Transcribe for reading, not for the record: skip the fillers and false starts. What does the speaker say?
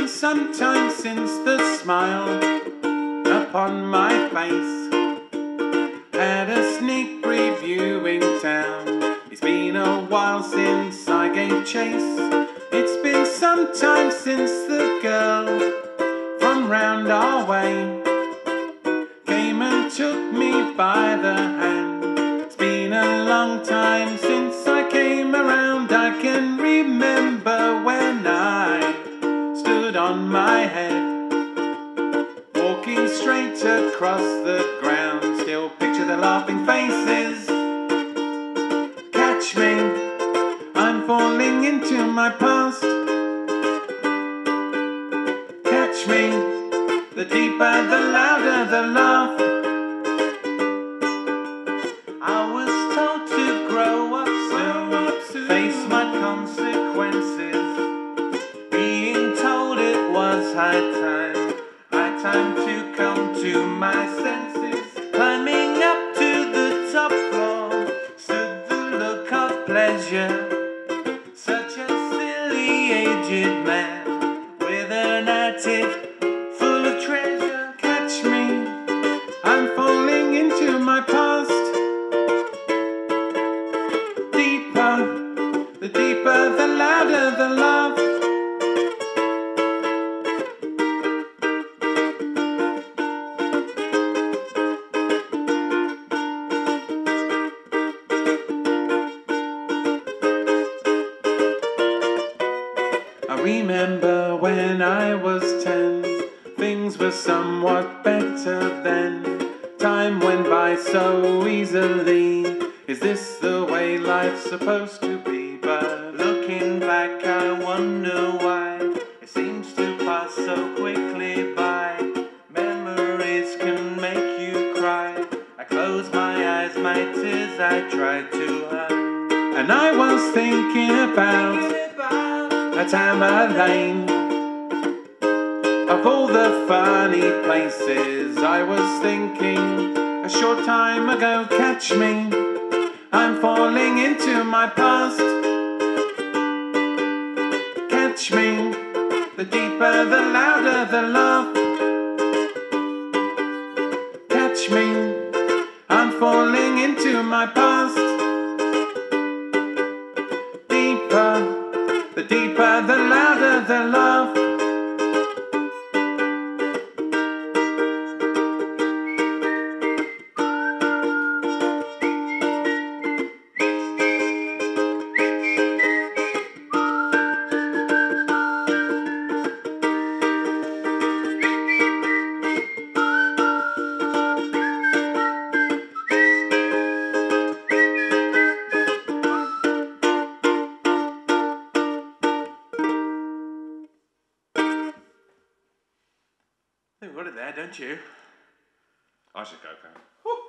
been some time since the smile upon my face had a sneak preview in town. It's been a while since I gave chase. It's been some time since the girl from round our way came and took me by the hand. It's been a long time since I came around. I can remember when I stood on my head, walking straight across the ground. Still picture the laughing faces. Catch me, I'm falling into my past. Catch me, the deeper, the louder the laugh. I was told to grow up soon, face my consequences. Being told it was high time to come to my senses. Climbing up to the top floor stood the look of pleasure. Such a silly aged man with an attic full of treasure. Catch me, I'm falling into my past. Deeper, the deeper, the louder the laugh. I remember when I was 10, things were somewhat better then. Time went by so easily. Is this the way life's supposed to be? But looking back, I wonder why it seems to pass so quickly by. Memories can make you cry. I close my eyes, my tears I try to hide. And I was thinking about a Tamar Lane. Of all the funny places I was thinking a short time ago. Catch me, I'm falling into my past. Catch me, the deeper, the louder the laugh. Catch me, I'm falling into my past. Deeper, the deeper, the louder the laugh. I think we've got it there, don't you? I should go, Pam.